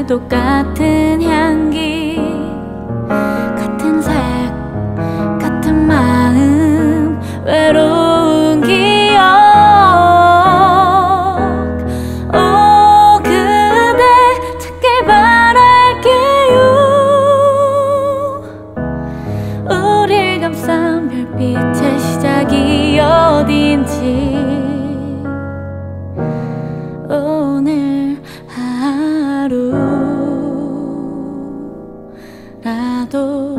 똑같은 향기, 같은 색, 같은 마음, 외로운 기억. 오 그대 찾길 바랄게요. 우릴 감싼 별빛의 시작이 어딘지 오늘 하루라도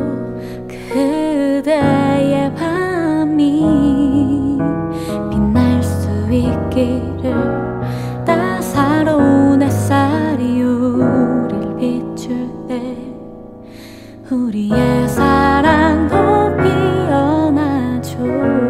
그대의 밤이 빛날 수 있기를. 따사로운 햇살이 우릴 비출 때 우리의 사랑도 피어나죠.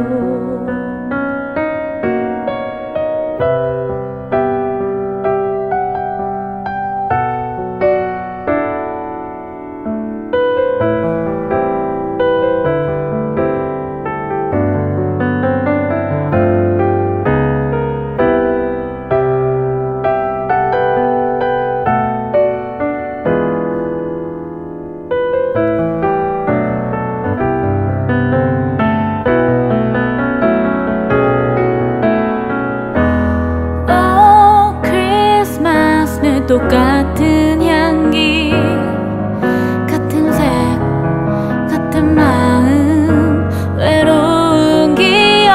똑같은 향기, 같은 색, 같은 마음, 외로운 기억.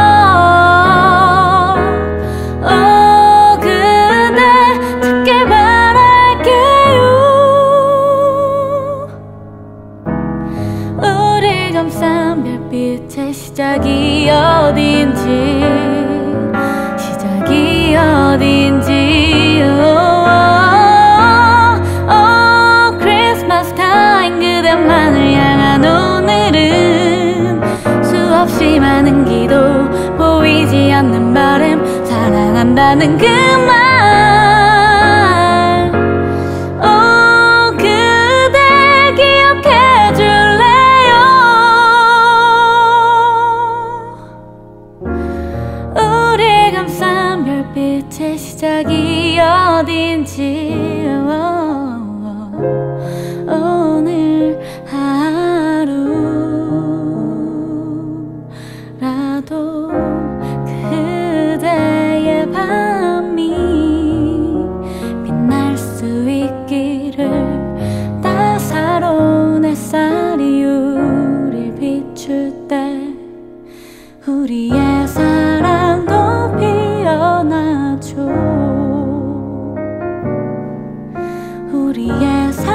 오 그대 찾길 바랄게요. 우릴 감싼 별빛의 시작이 어딘지, 시작이 어딘지요. 그대만을 향한 오늘은 수없이 많은 기도, 보이지 않는 바람, 사랑한다는 그 말. 오 그대 기억해 줄래요. 우릴 감싼 별빛의 시작이 어딘지 오늘 하루라도 그대의 밤이 빛날 수 있기를. 따사로운 햇살이 우릴 비출 때 우리의 사랑도 피어나죠. 우리의